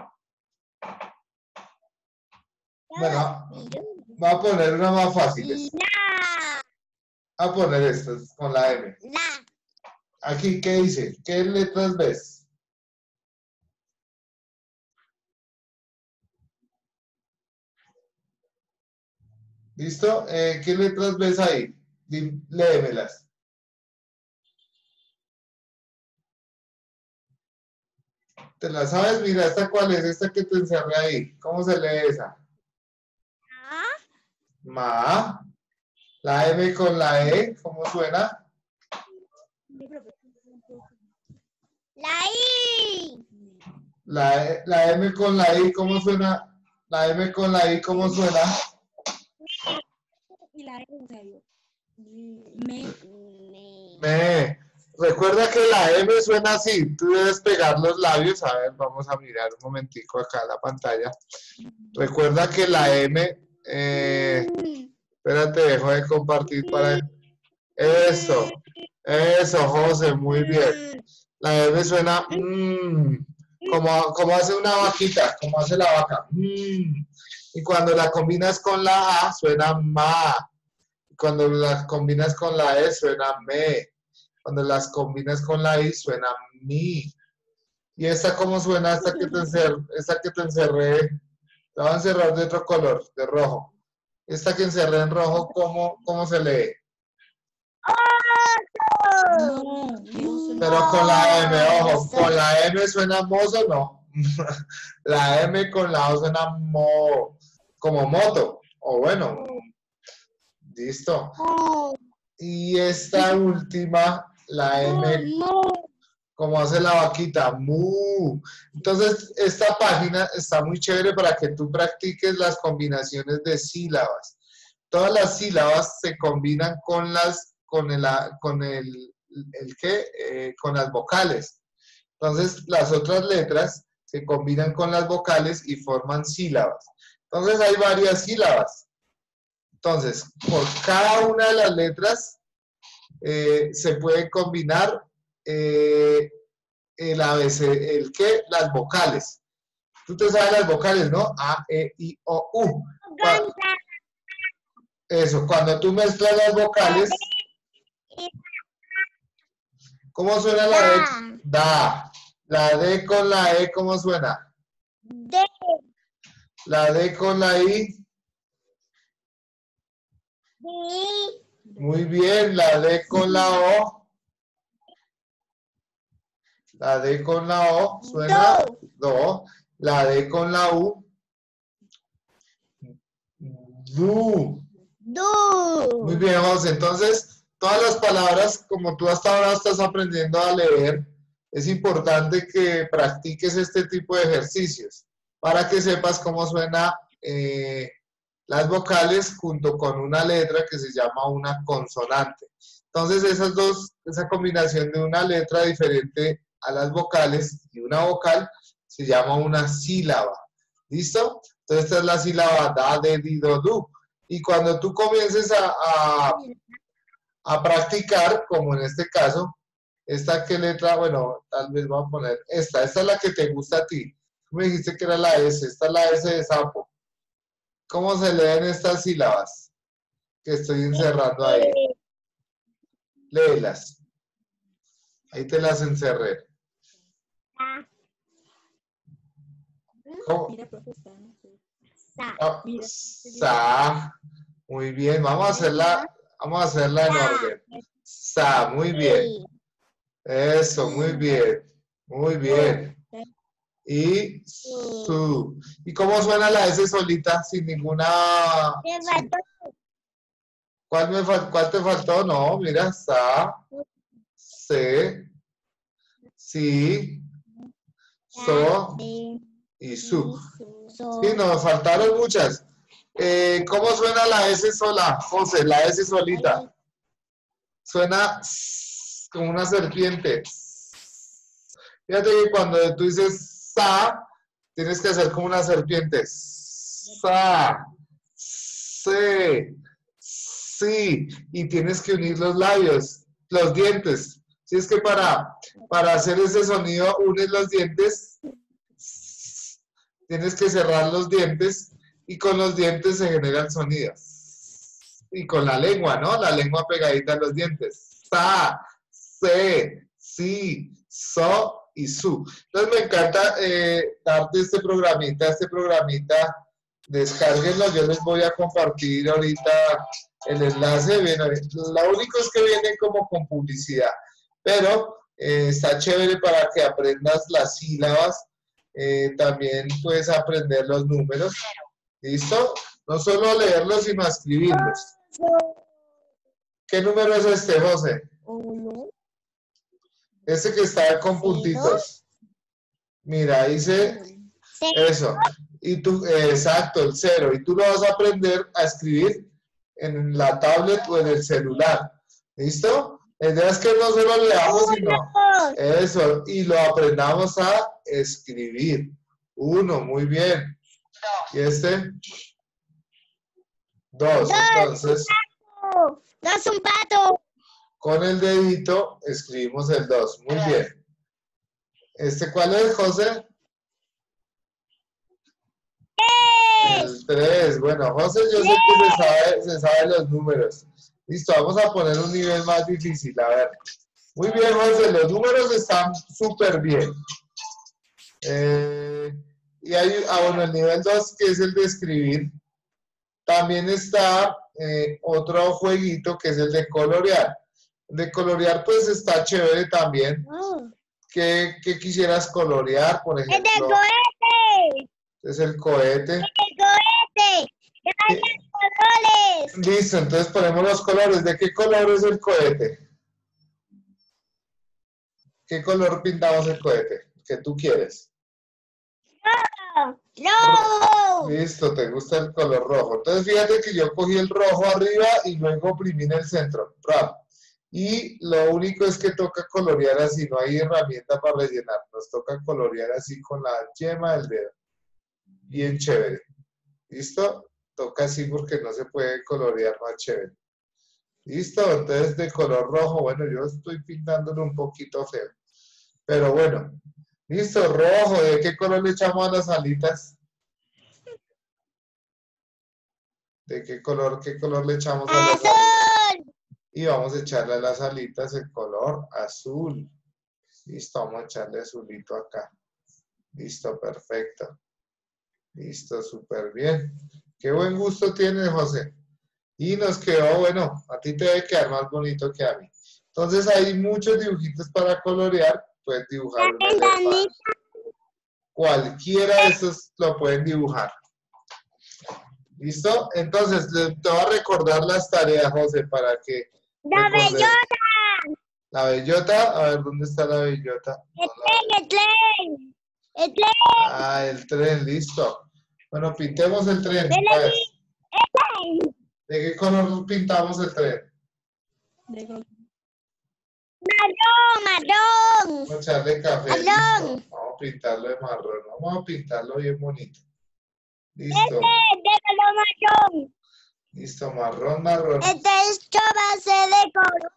Bueno, voy a poner una más fácil. La. Voy a poner estas con la M. La. Aquí, ¿qué dice? ¿Qué letras ves? ¿Listo? Eh, ¿qué letras ves ahí? Di- Léemelas. ¿Te la sabes? Mira, ¿esta cuál es? Esta que te encerré ahí. ¿Cómo se lee esa? A. Ma. La M con la E, ¿cómo suena? La I. La, E- la M con la I, ¿cómo suena? La M con la I, ¿cómo suena? Y la R, o sea, yo. Me. Me. Me. Recuerda que la M suena así. Tú debes pegar los labios. A ver, vamos a mirar un momentico acá la pantalla. Recuerda que la M... Eh, espérate, dejo de compartir para... Eso. Eso, José, muy bien. La M suena... mm, como, como hace una vaquita, como hace la vaca. Mm. Y cuando la combinas con la A, suena ma. Y cuando la combinas con la E, suena me. Cuando las combinas con la I, suena mi. ¿Y esta cómo suena? Esta que te encerré, esta que te encerré, la voy a encerrar de otro color, de rojo. Esta que encerré en rojo, ¿cómo, cómo se lee? No, Dios, Pero con la M, ojo, con la M suena mozo, no. La M con la O suena mo, como moto, o bueno, listo. Y esta última, la M, como hace la vaquita, mu. Entonces, esta página está muy chévere para que tú practiques las combinaciones de sílabas. Todas las sílabas se combinan con las, con el, con el, el ¿qué? Eh, con las vocales. Entonces, las otras letras se combinan con las vocales y forman sílabas. Entonces, hay varias sílabas. Entonces, por cada una de las letras eh, se puede combinar eh, el A B C, el qué, las vocales. Tú te sabes las vocales, ¿no? A, E, I, O, U. Cua- Eso, cuando tú mezclas las vocales, ¿cómo suena la D? Da. La D con la E, ¿cómo suena? De. La D con la I. Di. Muy bien, la D con la O. La D con la O suena do. La D con la U. Du. Du. Muy bien, José. Entonces, todas las palabras, como tú hasta ahora estás aprendiendo a leer, es importante que practiques este tipo de ejercicios para que sepas cómo suena eh, las vocales junto con una letra que se llama una consonante. Entonces, esas dos, esa combinación de una letra diferente a las vocales y una vocal se llama una sílaba. ¿Listo? Entonces, esta es la sílaba da, de, di, do, du. Y cuando tú comiences a, a, a practicar, como en este caso, esta qué letra, bueno, tal vez voy a poner esta, esta es la que te gusta a ti. Tú me dijiste que era la S, esta es la S de sapo. ¿Cómo se leen estas sílabas que estoy encerrando ahí? Léelas. Ahí te las encerré. ¿Cómo? mira, profe, está, no sé. Sa. Ah, Mira. sa. Muy bien, vamos a hacerla, vamos a hacerla en orden. Sa, muy bien. Eso, muy bien. Muy bien. Y su. ¿Y cómo suena la S solita sin ninguna? Te faltó. ¿Cuál, me fal- cuál te faltó? No, mira, sa, se, si, so y su. So. Sí, nos faltaron muchas. Eh, ¿cómo suena la S sola, José? La S solita. Suena como una serpiente. Fíjate que cuando tú dices sa, tienes que hacer como una serpiente. Sa, se, sí, y tienes que unir los labios, los dientes. Si es que para, para hacer ese sonido unes los dientes, tienes que cerrar los dientes y con los dientes se genera el sonido. Y con la lengua, ¿no? La lengua pegadita a los dientes. Sa, se, si, so y su. Entonces me encanta eh, darte este programita, este programita. Descárguenlo, yo les voy a compartir ahorita el enlace. Bien, lo único es que viene como con publicidad, pero eh, está chévere para que aprendas las sílabas. Eh, también puedes aprender los números. ¿Listo? No solo leerlos, sino escribirlos. ¿Qué número es este, José? Uno. Este que está con puntitos. Mira, dice eso. Y tú, eh, exacto, el cero. Y tú lo vas a aprender a escribir en la tablet o en el celular. ¿Listo? La idea es que no solo leamos, sino eso. Y lo aprendamos a escribir. Uno, muy bien. ¿Y este? Dos. Entonces, Dos un pato. con el dedito escribimos el dos. Muy bien. ¿Este cuál es, José? El tres. Bueno, José, yo sé que se sabe, se sabe los números. Listo, vamos a poner un nivel más difícil. A ver. Muy bien, José, los números están súper bien. Eh, y hay, ah, bueno, el nivel dos, que es el de escribir. También está eh, otro jueguito, que es el de colorear. El de colorear, pues, está chévere también. ¿Qué, qué quisieras colorear, por El de ejemplo? cohete. Es el cohete. El cohete. Ya hay colores. Listo, entonces ponemos los colores. ¿De qué color es el cohete? ¿Qué color pintamos el cohete? ¿Qué tú quieres? No. Listo, te gusta el color rojo. Entonces fíjate que yo cogí el rojo arriba y luego oprimí en el centro. Rap. Y lo único es que toca colorear así, no hay herramienta para rellenar. Nos toca colorear así con la yema del dedo. Bien chévere. ¿Listo? Toca así porque no se puede colorear más chévere. ¿Listo? Entonces de color rojo, bueno, yo estoy pintándolo un poquito feo. Pero bueno. Listo, rojo. ¿De qué color le echamos a las alitas? ¿De qué color, qué color le echamos a las alitas? Azul. Y vamos a echarle a las alitas el color azul. Listo, vamos a echarle azulito acá. Listo, perfecto. Listo, súper bien. Qué buen gusto tienes, José. Y nos quedó, bueno, a ti te debe quedar más bonito que a mí. Entonces hay muchos dibujitos para colorear. Puedes dibujar un elefante. Cualquiera de esos lo pueden dibujar. ¿Listo? Entonces, te voy a recordar las tareas, José, para que... La recordes. bellota. La bellota, a ver, ¿dónde está la bellota? El No la tren, el tren. El tren. Ah, el tren, listo. Bueno, pintemos el tren. Ven A ver, aquí. El tren. ¿de qué color pintamos el tren? De color. Marrón, marrón. Vamos a echarle café. Marrón. Listo. Vamos a pintarlo de marrón. Vamos a pintarlo bien bonito. Listo. Este de color marrón. Listo, marrón, marrón. Este esto va a ser de color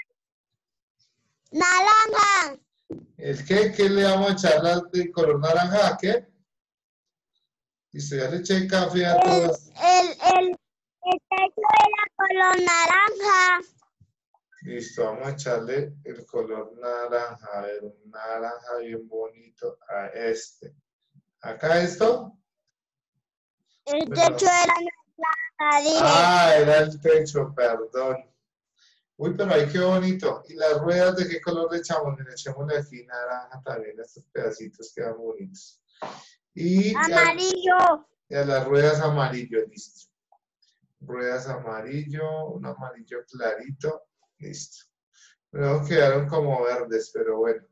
naranja. ¿El qué? ¿Qué le vamos a echar la- de color naranja? ¿A qué? Listo, ya le eché café a El, todos. el, el, el techo era color naranja. Listo, vamos a echarle el color naranja. A ver, un naranja bien bonito a este. ¿Acá esto? El Bueno. techo era naranja, dije. Ah, era el techo, perdón. Uy, pero ahí qué bonito. ¿Y las ruedas de qué color le echamos? Le echémosle aquí naranja también, estos pedacitos quedan bonitos. Y a, Amarillo. y a las ruedas amarillo, listo. Ruedas amarillo, un amarillo clarito, listo. Luego quedaron como verdes, pero bueno.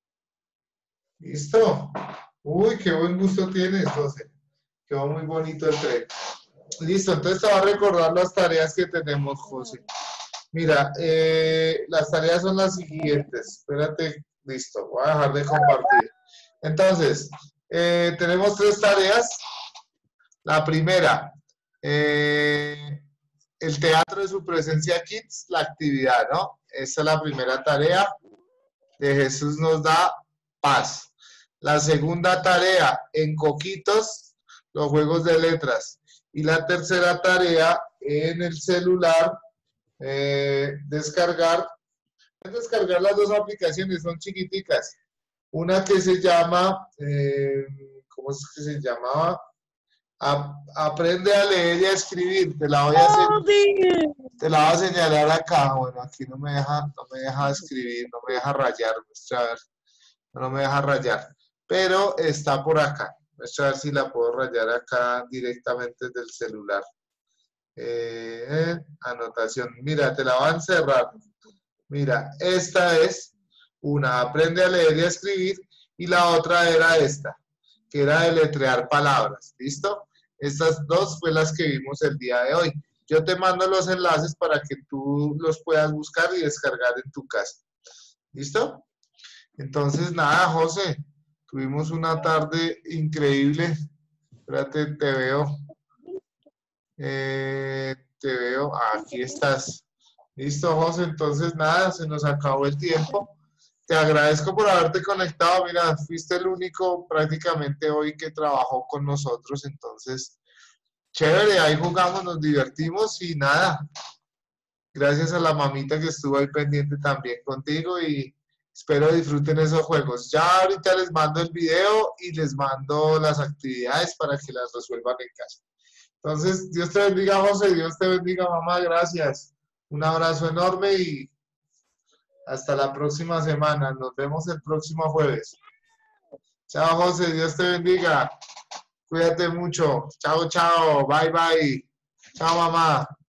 ¿Listo? Uy, qué buen gusto tienes, José. Quedó muy bonito el tren. Listo, entonces te voy a recordar las tareas que tenemos, José. Mira, eh, las tareas son las siguientes. Espérate, Listo, voy a dejar de compartir. Entonces, eh, tenemos tres tareas. La primera, eh, el teatro de su presencia Kids, la actividad, ¿no? Esa es la primera tarea. De Jesús nos da paz. La segunda tarea, en Coquitos, los juegos de letras. Y la tercera tarea, en el celular, eh, descargar. Descargar las dos aplicaciones, son chiquiticas. Una que se llama, eh, ¿cómo es que se llamaba? A- aprende a leer y a escribir. Te la voy a hacer. Te la voy a señalar acá. Bueno, aquí no me deja, no me deja escribir, no me deja rayar. Muestra a ver. No me deja rayar. Pero está por acá. Muestra a ver si la puedo rayar acá directamente desde el celular. Eh, anotación. Mira, te la voy a encerrar. Mira, esta es una, aprende a leer y a escribir. Y la otra era esta, que era deletrear palabras. ¿Listo? Estas dos fue las que vimos el día de hoy. Yo te mando los enlaces para que tú los puedas buscar y descargar en tu casa. ¿Listo? Entonces, nada, José. Tuvimos una tarde increíble. Espérate, te veo. Eh, te veo. Ah, aquí estás. Listo, José. Entonces, nada, se nos acabó el tiempo. Te agradezco por haberte conectado. Mira, fuiste el único prácticamente hoy que trabajó con nosotros. Entonces, chévere, ahí jugamos, nos divertimos y nada. Gracias a la mamita que estuvo ahí pendiente también contigo y espero disfruten esos juegos. Ya ahorita les mando el video y les mando las actividades para que las resuelvan en casa. Entonces, Dios te bendiga, José. Dios te bendiga, mamá. Gracias. Un abrazo enorme y hasta la próxima semana. Nos vemos el próximo jueves. Chao, José. Dios te bendiga. Cuídate mucho. Chao, chao. Bye, bye. Chao, mamá.